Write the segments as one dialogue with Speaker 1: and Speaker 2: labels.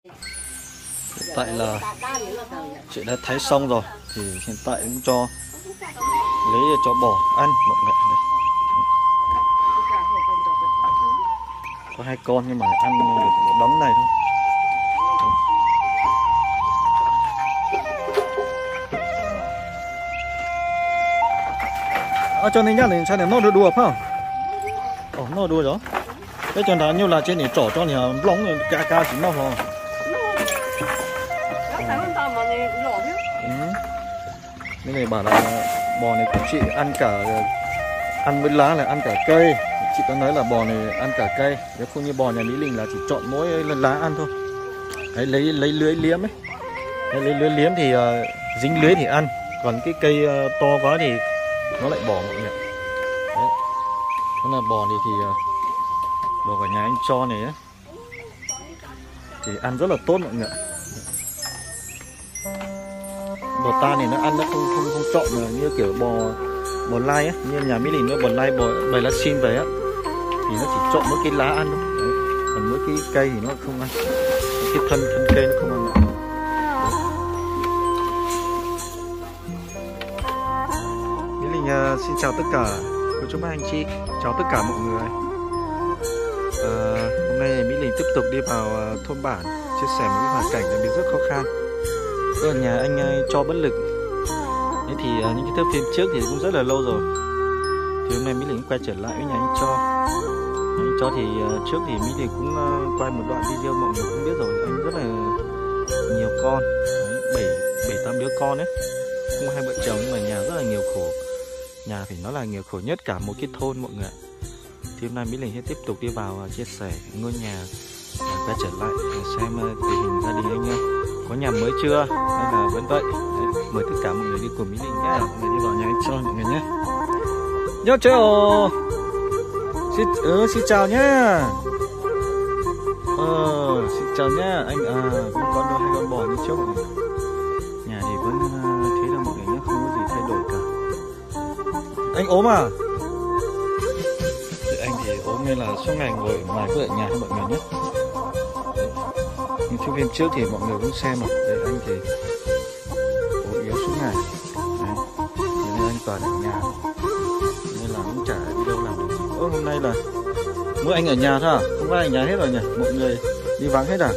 Speaker 1: Hiện tại là chị đã thái xong rồi thì hiện tại cũng cho lấy cho bò ăn mọi người. Đây. Có 2 con nhưng mà ăn được một đống này thôi. Cho nên nhá, sao này nó được đùa phải không? Nó đùa rồi. Thế cho nó như là trên này trỏ cho này lóng rồi ca chỉ nó thôi. Cái này bảo là bò này của chị ăn với lá là ăn cả cây. Chị có nói là bò này ăn cả cây. Nếu không như bò nhà Mỹ Linh là chỉ chọn mỗi lá ăn thôi. Đấy, lấy lưới liếm ấy. Đấy, lấy lưới liếm thì dính lưới thì ăn. Còn cái cây to quá thì nó lại bỏ mọi người. Đấy. Thế là bò này thì bò cả nhà anh cho này ấy, thì ăn rất là tốt mọi người. Bò ta này nó ăn nó không chọn như kiểu bò lai á, như nhà Mỹ Linh nữa bò lai bày lá sim về á thì nó chỉ chọn mỗi cái lá ăn thôi. Đấy. Còn mỗi cái cây thì nó không ăn, cái thân cây nó không ăn nữa. Mỹ Linh xin chào tất cả cô chú bác anh chị, chào tất cả mọi người. Hôm nay Mỹ Linh tiếp tục đi vào thôn bản chia sẻ một cái hoàn cảnh đặc biệt rất khó khăn. Ở nhà anh cho bất lực. Thế thì những cái thước phim trước thì cũng rất là lâu rồi. Thì hôm nay Mỹ Linh quay trở lại với nhà anh cho. Anh cho thì trước thì Mỹ Linh cũng quay một đoạn video mọi người cũng biết rồi. Anh rất là nhiều con, 7-8 đứa con ấy, không 2 vợ chồng nhưng mà nhà rất là nhiều khổ. Nhà thì nó là nhiều khổ nhất cả một cái thôn mọi người. Thì hôm nay Mỹ Linh sẽ tiếp tục đi vào chia sẻ ngôi nhà, quay trở lại xem tình hình gia đình anh có nhà mới chưa hay là vẫn vậy. Đấy, mời tất cả mọi người đi cùng Mỹ Linh nhé. Mọi người đi vào nhà anh cho mọi người nhé. Nhớ chưa? Xin chào nhá. Xin chào nhá. Anh cũng có 2 con bò như trước mọi người. Nhà thì vẫn thế là mọi người nhé, không có gì thay đổi cả. Anh ốm à? Thì anh thì ốm nên là suốt ngày ngồi ngoài cửa nhà mọi người nhé. Những phim trước thì mọi người cũng xem rồi. Đấy, anh thì ốm yếu suốt ngày. Đấy. Nên anh toàn ở nhà, nên là cũng chả đi đâu làm được. Hôm nay là mỗi anh ở nhà thôi à? Không ai ở nhà hết rồi nhỉ? Mọi người đi vắng hết à?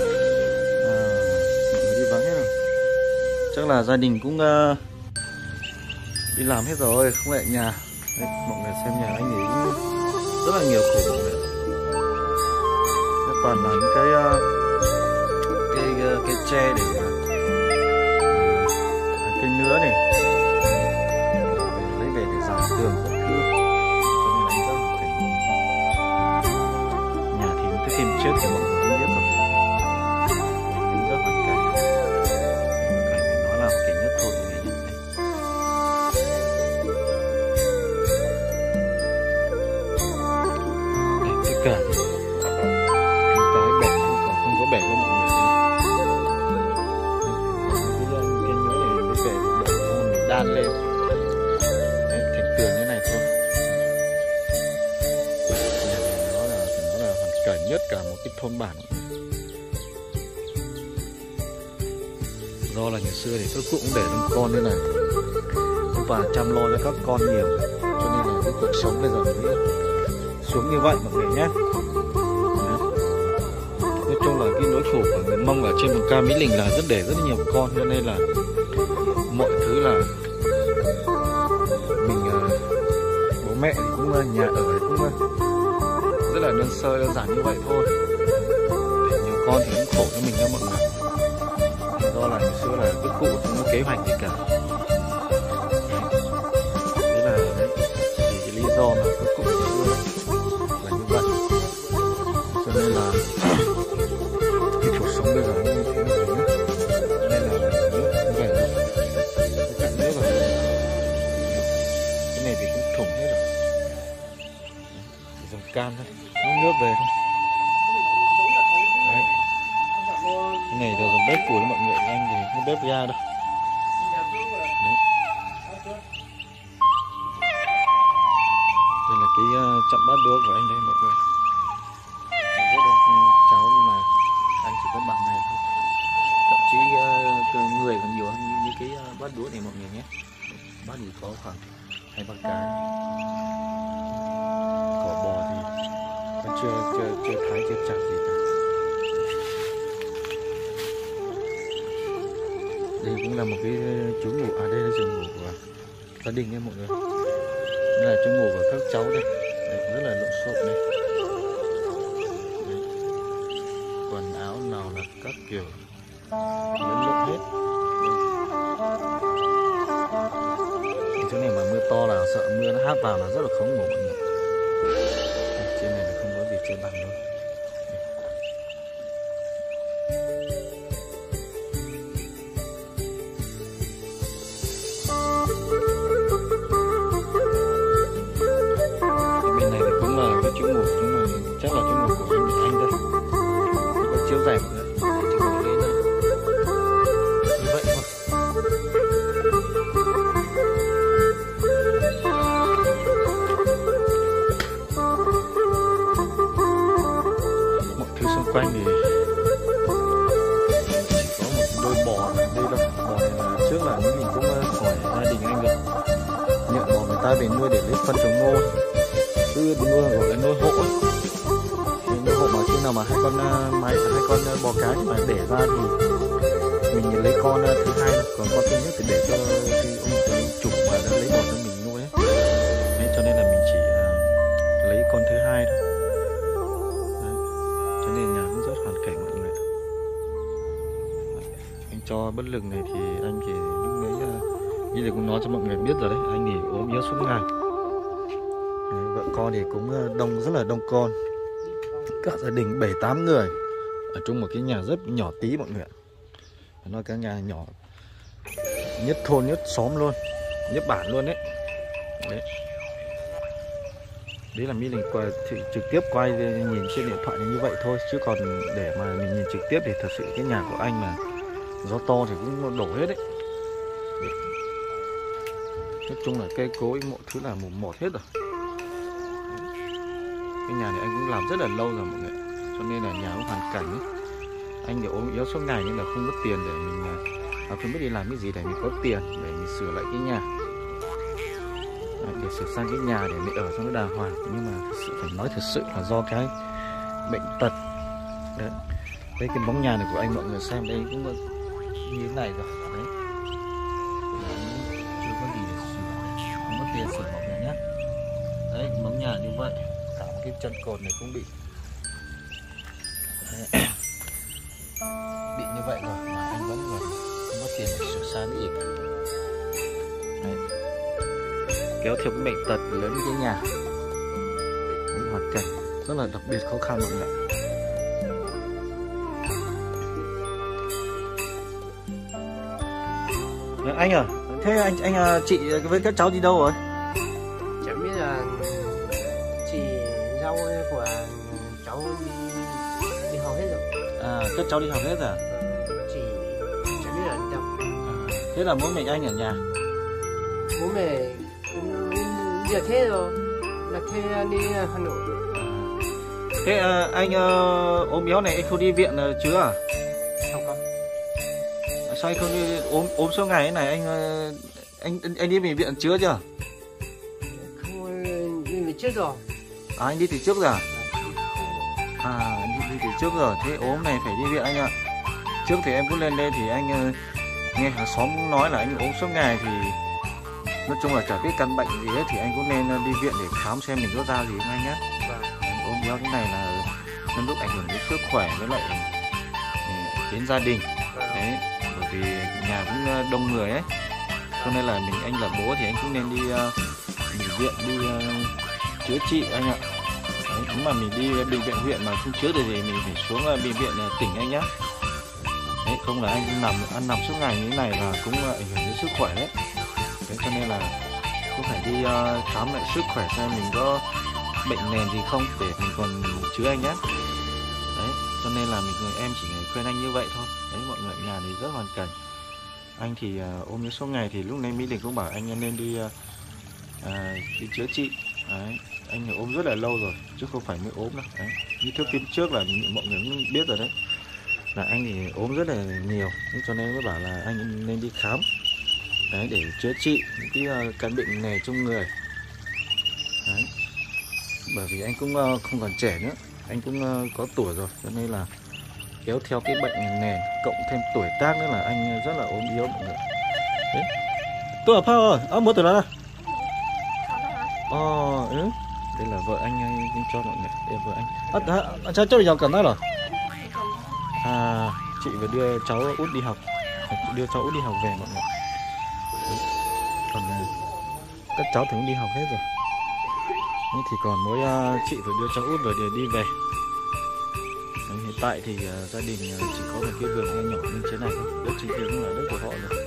Speaker 1: Mọi người đi vắng hết rồi. Chắc là gia đình cũng đi làm hết rồi, không ở nhà. Đấy, mọi người xem nhà anh ấy cũng rất là nhiều khổ. Toàn là những cái tre để cây nứa này lấy về để dàn tường rất cưa. Nhà thì cái phim trước thì mọi người cũng biết rồi, cũng rất hoàn cảnh nó là một cái nhất thôi. Tất cả cái bể không có bể đâu mọi người. Cái nhớ này mới bể để mình đan lên. Đấy, thành tường như này thôi. Nó là hoàn cảnh nhất cả một cái thôn bản. Do là ngày xưa thì các cụ cũng để đông con nên là và chăm lo cho các con nhiều, cho nên là cái cuộc sống bây giờ mới xuống như vậy mọi người nhé. Nói chung là cái nỗi khổ của người Mông ở trên vùng cao Mỹ Linh là để rất nhiều con, cho nên là mọi thứ là mình bố mẹ thì cũng nhà ở thì cũng rất là đơn sơ đơn giản như vậy thôi. Để nhiều con thì cũng khổ cho mình đó mọi người. Do là ngày xưa là các cụ không có kế hoạch gì cả. Đấy là đấy, thì cái lý do mà các cụ là như vậy. Cho nên là cái cuộc sống bây giờ nó như thế này nhé. Nên là nước cũng về rồi. Cái cạnh nước rồi. Cái này thì cũng thủng hết rồi. Chỉ dòng cam thôi, nước về thôi. Đấy. Cái này là dòng bếp củi mọi người, anh thì không bếp ga đâu. Đấy. Đây là cái chậm bát đũa của anh đây mọi người. Rất là cháu nhưng mà anh chỉ có bằng này thôi. người còn nhiều hơn như cái bát đũa này mọi người nhé. Bát thì có khoảng 2-3 cái. Cỏ bò thì vẫn chưa thái chưa chặt gì cả. Đây cũng là một cái chỗ ngủ, đây là giường ngủ của gia đình nha mọi người. Đây là chỗ ngủ của các cháu đây. Đấy, rất là lộn xộn đây. Đấy. Quần áo nào là các kiểu lẫn lộn hết. Chỗ này mà mưa to là sợ mưa nó hát vào là rất là khó ngủ mọi người. Đây, trên này là không có gì trên bàn luôn. Bên này là cũng là cái chỗ ngủ, nhưng mà chắc là chỗ ngủ của anh đây. Có chiếu rèm mọi người. Chỗ ngủ lên đây. Như vậy thôi. Xung quanh thì chỉ có một đôi bò đây đâu. Bò này là trước là mình cũng hỏi gia đình anh được nhận bò người ta về nuôi để lấy phân trồng ngô, cứ nuôi gọi là nuôi hộ. Nuôi hộ mà khi nào mà hai con bò cái mà để ra thì mình lấy con thứ hai, còn con thứ nhất thì để cho cái chủ mà đã lấy bò cho mình nuôi ấy. Nên cho nên là mình chỉ lấy con thứ hai thôi. Cho nên nhà cũng rất hoàn cảnh mọi người. Anh cho bất lực này thì anh thì lúc đấy như là cũng nói cho mọi người biết rồi đấy, anh thì ốm yếu suốt ngày. Vợ con thì cũng đông, rất là đông con. Cả gia đình 7-8 người ở trong một cái nhà rất nhỏ tí mọi người. Nói cái nhà nhỏ nhất thôn nhất xóm luôn, nhất bản luôn đấy. Đấy là Mỹ Linh trực tiếp quay nhìn trên điện thoại như vậy thôi, chứ còn để mà mình nhìn trực tiếp thì thật sự cái nhà của anh mà gió to thì cũng đổ hết đấy. Nói chung là cây cối mọi thứ là một hết rồi. Cái nhà này anh cũng làm rất là lâu rồi mọi người, cho nên là nhà cũng hoàn cảnh ấy. Anh thì ốm yếu suốt ngày nên là không có tiền để mình không biết đi làm cái gì để mình có tiền để mình sửa lại cái nhà. Để sửa sang cái nhà để mình ở cho nó đàng hoàng. Nhưng mà thật sự phải nói thật sự là do cái bệnh tật đấy. Đây cái bóng nhà này của anh mọi người xem đây cũng như thế này rồi đấy. Chưa có gì để sửa, không có tiền sửa mọi người nhé. Đấy bóng nhà như vậy, cả một cái chân cột này cũng bị như vậy rồi mà anh vẫn còn không có tiền để sửa sang cái gì cả. Đấy. Kéo theo cái bệnh tật lớn cái nhà, những hoàn cảnh rất là đặc biệt khó khăn mọi người. Anh à, thế anh chị với các cháu đi đâu rồi?
Speaker 2: Chẳng biết là chị dâu của cháu đi học hết rồi.
Speaker 1: À, các cháu đi học hết rồi.
Speaker 2: Chị chẳng biết là đi đâu.
Speaker 1: Thế là mỗi mình anh ở nhà.
Speaker 2: Bố mẹ giờ thế rồi, là thế đi Hà Nội.
Speaker 1: Thế anh ốm yếu này anh không đi viện chưa à?
Speaker 2: Không có.
Speaker 1: Sao anh không đi ốm số ngày thế này anh đi bệnh viện chưa chưa?
Speaker 2: Không, đi về trước rồi.
Speaker 1: À anh đi từ trước rồi à? À anh đi từ trước rồi, thế ốm này phải đi viện anh ạ. Trước thì em cũng lên đây thì anh nghe hàng xóm nói là anh ốm suốt ngày thì nói chung là chả biết căn bệnh gì hết thì anh cũng nên đi viện để khám xem mình có ra gì không anh nhé. Anh ốm yếu thế này là nó giúp ảnh hưởng đến sức khỏe với lại đến gia đình. Đấy, bởi vì nhà cũng đông người ấy, cho nên là anh là bố thì anh cũng nên đi bệnh viện đi chữa trị anh ạ. Đấy, nếu mà mình đi bệnh viện huyện mà không chữa được thì mình phải xuống bệnh viện tỉnh anh nhé. Đấy, không là anh nằm suốt ngày như thế này là cũng ảnh hưởng đến sức khỏe đấy. Đấy, cho nên là cũng phải đi khám lại sức khỏe xem mình có bệnh nền gì không để mình còn chữa anh nhé. Đấy, cho nên là em chỉ khuyên anh như vậy thôi. Đấy, mọi người nhà này rất hoàn cảnh. Anh thì ôm những số ngày thì lúc nãy Mỹ Đình cũng bảo anh nên đi chữa trị. Đấy, anh ốm rất là lâu rồi chứ không phải mới ốm đâu. Đấy, như thước phim trước là mọi người cũng biết rồi đấy. là anh thì ốm rất là nhiều, cho nên mới bảo là anh nên đi khám đấy, để chữa trị những cái căn bệnh nền trong người đấy. Bởi vì anh cũng không còn trẻ nữa, anh cũng có tuổi rồi, cho nên là kéo theo cái bệnh nền cộng thêm tuổi tác nữa là anh rất là ốm yếu mọi người. Đấy. Tôi ở Paul, mua từ đó. Đây là vợ anh cho mọi người. Đây là vợ anh. Cháu cho nhỏ cần đó rồi. Chị vừa đưa cháu út đi học, đưa cháu út đi học về mọi người. Đấy. Còn các cháu thì cũng đi học hết rồi. Thế thì còn mỗi chị vừa đưa cháu út rồi để đi về. Đấy, hiện tại thì gia đình chỉ có một cái vườn nhỏ như thế này thôi, đất chính cũng là đất của họ rồi.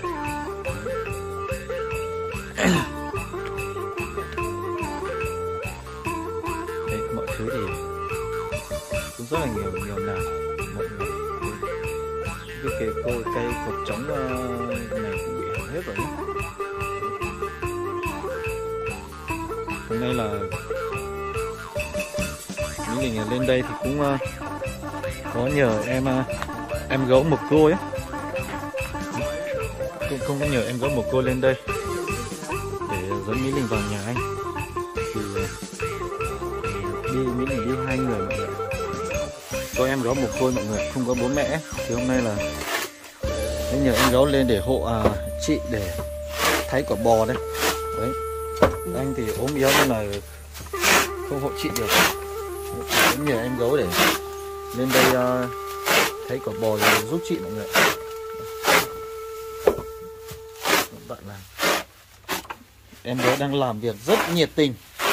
Speaker 1: Đấy, mọi thứ thì cũng rất là nhiều nào mọi người. Cái cây cột trống này cũng bị hỏng hết rồi. Hôm nay là mình lên đây thì cũng có nhờ em gấu mộc cô ấy, cũng không có nhờ em gấu mộc cô lên đây để dẫn Mỹ Linh vào nhà anh. Thì Mỹ Linh đi 2 người mọi người, có em gấu mộc cô mọi người, không có bố mẹ. Thì hôm nay là nhờ em gấu lên để hộ chị để thái quả bò đấy. Đấy, anh thì ốm yếu nên là không hộ chị được. Cũng nhờ em gấu để lên đây thấy quả bò rồi giúp chị mọi người. Bạn là em gấu đang làm việc rất nhiệt tình.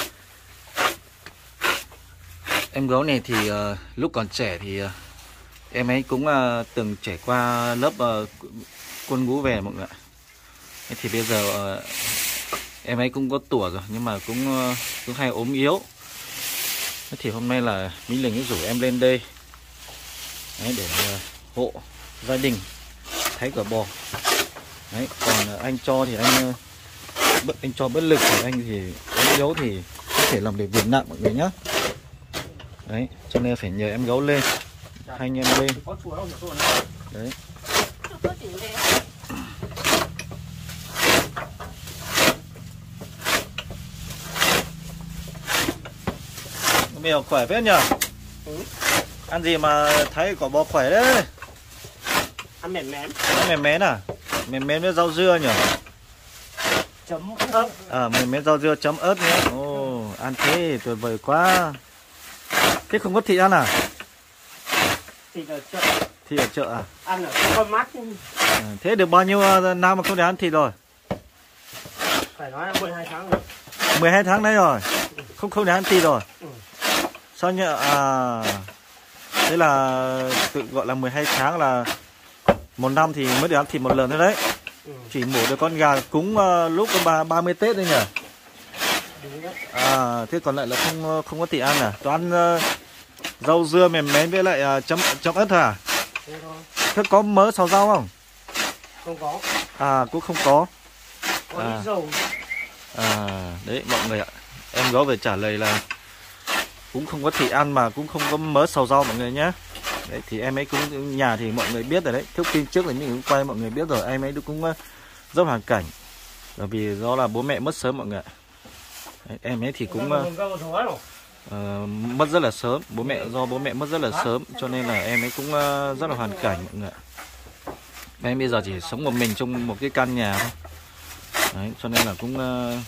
Speaker 1: Em gấu này thì lúc còn trẻ thì em ấy cũng từng trải qua lớp quân ngũ về mọi người. Thế thì bây giờ em ấy cũng có tuổi rồi nhưng mà cũng hay ốm yếu. Thế thì hôm nay là Mỹ Linh rủ em lên đây đấy, để hộ gia đình thái quả bò. Đấy, còn anh cho thì anh cho bất lực, của anh thì ốm yếu thì có thể làm được việc nặng mọi người nhé. Đấy, cho nên phải nhờ em gấu lên, hai anh em lên. Đấy. Mèo khỏe phết nhờ. Ăn gì mà thấy quả bò khỏe đấy.
Speaker 2: Ăn mềm mém.
Speaker 1: Ăn mềm mén à? Mềm mén với rau dưa nhỉ?
Speaker 2: Chấm ớt.
Speaker 1: Mềm mén rau dưa chấm ớt nhé. Ồ, ăn thế tuyệt vời quá. Thế không có thịt ăn à?
Speaker 2: Thịt ở chợ.
Speaker 1: Thịt ở chợ à?
Speaker 2: Ăn ở con mắt.
Speaker 1: Thế được bao nhiêu năm mà không để ăn thịt rồi?
Speaker 2: Phải nói là 12 tháng rồi.
Speaker 1: 12 tháng đấy rồi. Không để ăn thịt rồi. Sao nhỉ? Thế là tự gọi là 12 tháng là một năm thì mới được ăn thịt một lần thôi đấy. Chỉ mổ được con gà cúng lúc 30 Tết thôi nhỉ? Thế còn lại là không có thịt ăn à? Toàn rau dưa mềm mén với lại chấm ớt thôi à? Thế có mỡ xào rau không?
Speaker 2: Không có.
Speaker 1: Cũng không có.
Speaker 2: Có dầu.
Speaker 1: Đấy mọi người ạ. Em có về trả lời là cũng không có thịt ăn mà cũng không có mỡ xào rau mọi người nhé. Đấy, thì em ấy cũng nhà thì mọi người biết rồi đấy. Thước phim trước thì mình cũng quay mọi người biết rồi. Em ấy cũng rất hoàn cảnh. Bởi vì do là bố mẹ mất sớm mọi người ạ. Đấy, em ấy thì cũng mất rất là sớm. Do bố mẹ mất rất là sớm, cho nên là em ấy cũng rất là hoàn cảnh mọi người ạ. Em bây giờ chỉ sống một mình trong một cái căn nhà thôi. Đấy, cho nên là cũng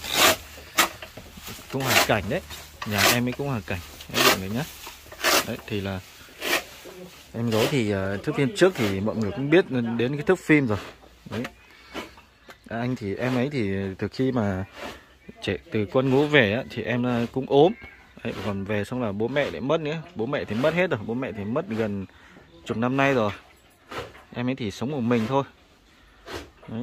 Speaker 1: hoàn cảnh đấy. Nhà em ấy cũng hoàn cảnh đấy mọi người nhé. Đấy thì là em gấu thì thước phim trước thì mọi người cũng biết đến cái thước phim rồi. Đấy. Anh thì em ấy thì từ khi mà từ quân ngũ về á, thì em cũng ốm. Đấy, còn về xong là bố mẹ lại mất nữa. Bố mẹ thì mất hết rồi. Bố mẹ thì mất gần chục năm nay rồi. Em ấy thì sống một mình thôi. Đấy.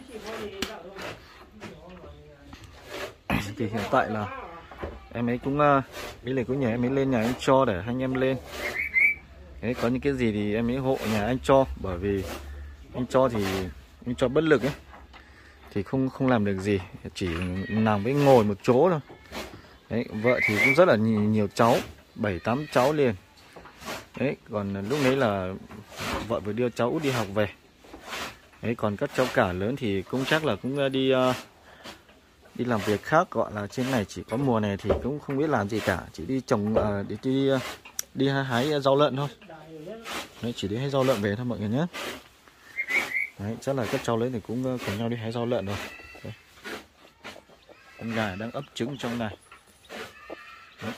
Speaker 1: Thì hiện tại là em ấy cũng Mỹ Linh cũng nhờ em ấy lên nhà anh cho để anh em lên. Đấy, có những cái gì thì em ấy hộ nhà anh cho, bởi vì anh cho thì anh cho bất lực ấy, thì không làm được gì, chỉ nằm với ngồi một chỗ thôi. Đấy, vợ thì cũng rất là nhiều cháu, 7-8 cháu liền. Đấy, còn lúc đấy là vợ vừa đưa cháu Út đi học về. Đấy, còn các cháu cả lớn thì cũng chắc là cũng đi làm việc khác, gọi là trên này chỉ có mùa này thì cũng không biết làm gì cả, chỉ đi trồng đi hái rau lợn thôi. Đấy, chỉ đi hái rau lợn về thôi mọi người nhé. Đấy, chắc là các cháu lớn thì cũng cùng nhau đi hái rau lợn rồi. Đấy. Con gà đang ấp trứng trong này. Đấy.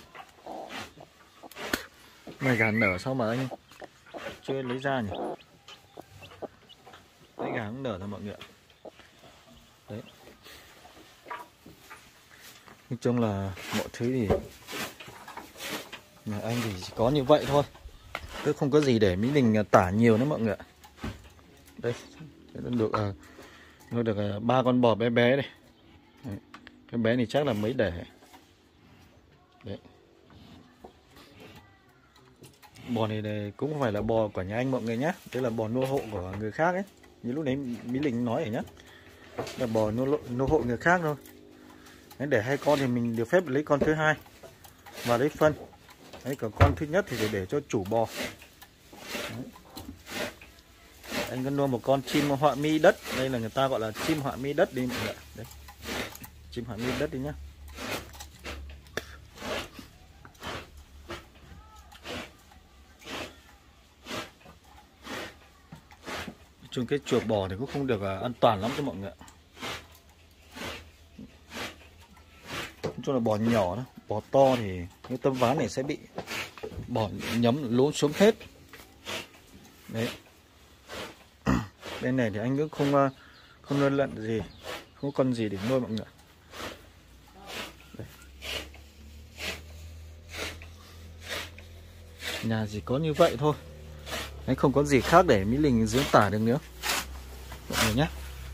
Speaker 1: Này gà nở sao mà anh chưa lấy ra nhỉ? Đấy, gà cũng nở thôi mọi người ạ. Đấy. Nói chung là mọi thứ thì nhà anh thì chỉ có như vậy thôi, chứ không có gì để Mỹ Đình tả nhiều nữa mọi người ạ. Đây, nó được 3 con bò bé bé đây. Đấy. Cái bé này chắc là mới đẻ. Đấy. Bò này cũng không phải là bò của nhà anh mọi người nhé, đây là bò nuôi hộ của người khác ấy. Như lúc đấy Mỹ Đình nói rồi nhé, là bò nuôi hộ người khác thôi. Đấy, để 2 con thì mình được phép lấy con thứ 2 và lấy phân. Đấy, còn con thứ nhất thì để cho chủ bò. Đấy. Anh có nuôi một con chim họa mi đất, đây là người ta gọi là chim họa mi đất đi mọi người. Đấy. Chim họa mi đất đi nhá. Chung cái chuột bò thì cũng không được an toàn lắm cho mọi người. Nói chung là bò nhỏ đó, bò to thì cái tấm ván này sẽ bị bò nhấm lún xuống hết. Đấy. Bên này thì anh cũng không nuôi lợn gì, không có con gì để nuôi mọi người. Đây. Nhà chỉ có như vậy thôi, anh không có gì khác để Mỹ Đình diễn tả được nữa mọi người nhé.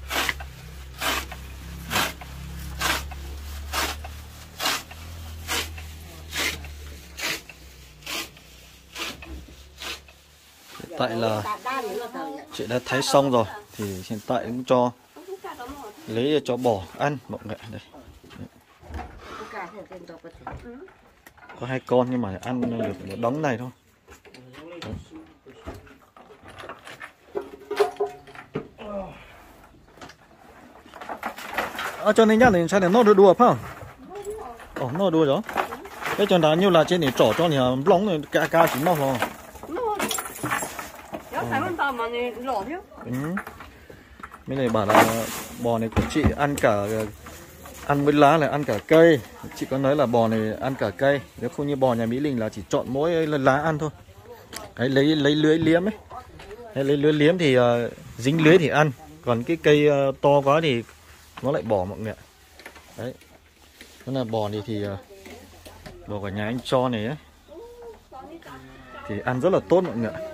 Speaker 1: Hiện tại là chị đã thái xong rồi thì hiện tại cũng cho lấy cho bò ăn mọi người. Đây. Có 2 con nhưng mà ăn được một đống này thôi. Cho nên nhá thì sao để nó được đùa phải không? Ồ, nó đùa rồi. Cái chân đá như là trên này trỏ cho thì lóng này ca chỉ mau thôi. Bên này bảo là bò này của chị ăn với lá là ăn cả cây. Chị có nói là bò này ăn cả cây, nếu không như bò nhà Mỹ Đình là chỉ chọn mỗi lá ăn thôi. Đấy, lấy lưới liếm ấy. Đấy, lấy lưới liếm thì dính lưới thì ăn, còn cái cây to quá thì nó lại bỏ mọi người ạ. Đấy, đó là bò này thì bò của nhà anh cho này ấy, thì ăn rất là tốt mọi người ạ.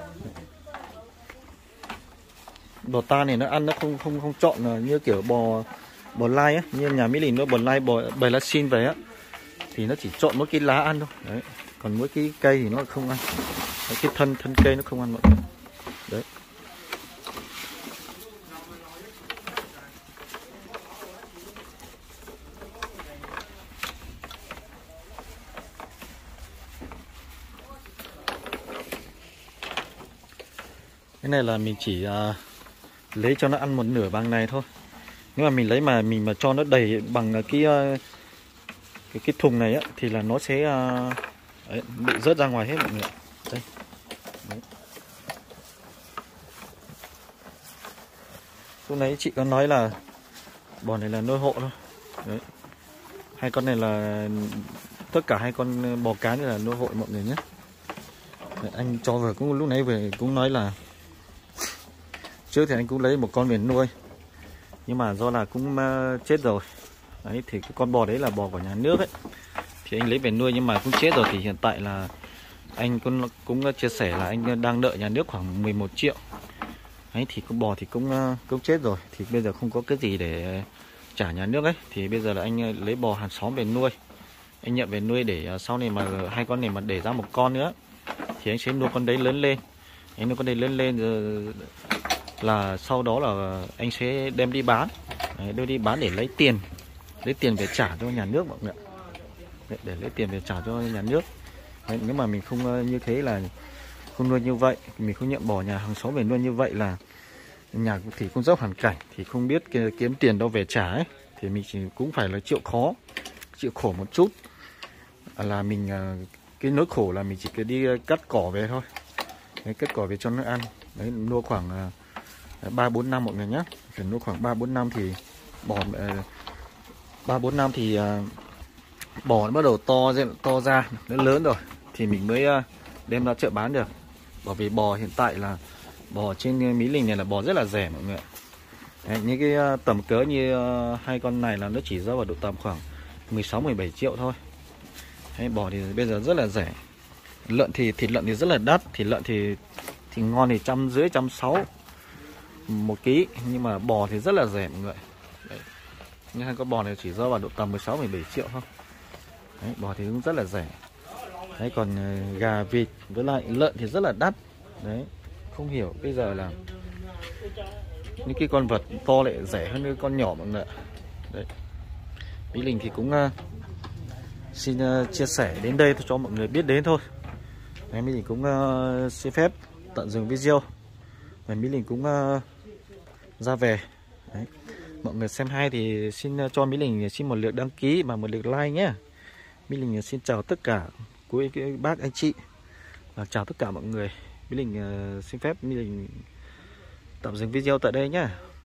Speaker 1: Bò ta này nó ăn nó không chọn như kiểu bò lai á, như nhà Mỹ Đình nó bò lai bò lá xin về á thì nó chỉ chọn mỗi cái lá ăn thôi. Đấy, còn mỗi cái cây thì nó không ăn. Đấy, cái thân cây nó không ăn mọi người. Đấy. Cái này là mình chỉ lấy cho nó ăn một nửa bằng này thôi. Nếu mà mình lấy mà mình cho nó đầy bằng cái thùng này á thì là nó sẽ đấy, bị rớt ra ngoài hết mọi người. Đây. Đấy. Lúc nãy chị có nói là bò này là nuôi hộ thôi. Đấy. 2 con này là tất cả 2 con bò cái này là nuôi hộ mọi người nhé. Đấy, anh cho vừa cũng lúc nãy về cũng nói là trước thì anh cũng lấy một con về nuôi, nhưng mà do là cũng chết rồi. Đấy, thì cái con bò đấy là bò của nhà nước ấy, thì anh lấy về nuôi nhưng mà cũng chết rồi. Thì hiện tại là anh cũng chia sẻ là anh đang nợ nhà nước khoảng 11 triệu. Đấy, thì con bò thì cũng chết rồi, thì bây giờ không có cái gì để trả nhà nước ấy, thì bây giờ là anh lấy bò hàng xóm về nuôi. Anh nhận về nuôi để sau này mà 2 con này mà để ra một con nữa thì anh sẽ nuôi con đấy lớn lên. Anh nuôi con đấy lớn lên rồi là sau đó là anh sẽ đem đi bán. Đấy, đưa đi bán để lấy tiền về trả cho nhà nước mọi người. Đấy, để lấy tiền về trả cho nhà nước. Đấy, nếu mà mình không như thế là không nuôi như vậy, mình không nhận bỏ nhà hàng xóm về nuôi như vậy là nhà thì cũng rất hoàn cảnh, thì không biết kiếm tiền đâu về trả ấy, thì mình chỉ cũng phải là chịu khổ một chút, là mình cái nỗi khổ là mình chỉ cứ đi cắt cỏ về thôi. Đấy, cắt cỏ về cho nó ăn. Đấy, nuôi khoảng 3-4 năm mọi người nhé. Phải nuôi khoảng 3-4 năm thì bò 3-4 năm thì bò nó bắt đầu to ra, nó lớn rồi thì mình mới đem ra chợ bán được. Bởi vì bò hiện tại là bò trên Mỹ Linh này là bò rất là rẻ mọi người. Đấy, những cái tầm cỡ như hai con này là nó chỉ rơi vào độ tầm khoảng 16-17 triệu thôi. Đấy, bò thì bây giờ rất là rẻ. Lợn thì thịt lợn thì rất là đắt, thịt lợn thì ngon thì 150, 160 1 ký, nhưng mà bò thì rất là rẻ mọi người. Đấy. Nhưng hai con bò này chỉ rơi vào độ tầm 16-17 triệu thôi. Đấy, bò thì cũng rất là rẻ. Đấy, còn gà vịt với lại lợn thì rất là đắt. Đấy, không hiểu bây giờ là những cái con vật to lại rẻ hơn những con nhỏ mọi người. Đấy, Mỹ Linh thì cũng xin chia sẻ đến đây cho mọi người biết đến thôi. Đấy, Mỹ Linh cũng xin phép tận dừng video và Mỹ Linh cũng ra về. Đấy. Mọi người xem hay thì xin cho Mỹ Linh xin một lượt đăng ký và một lượt like nhé. Mỹ Linh xin chào tất cả quý bác anh chị và chào tất cả mọi người. Mỹ Linh xin phép Mỹ Linh tạm dừng video tại đây nhé.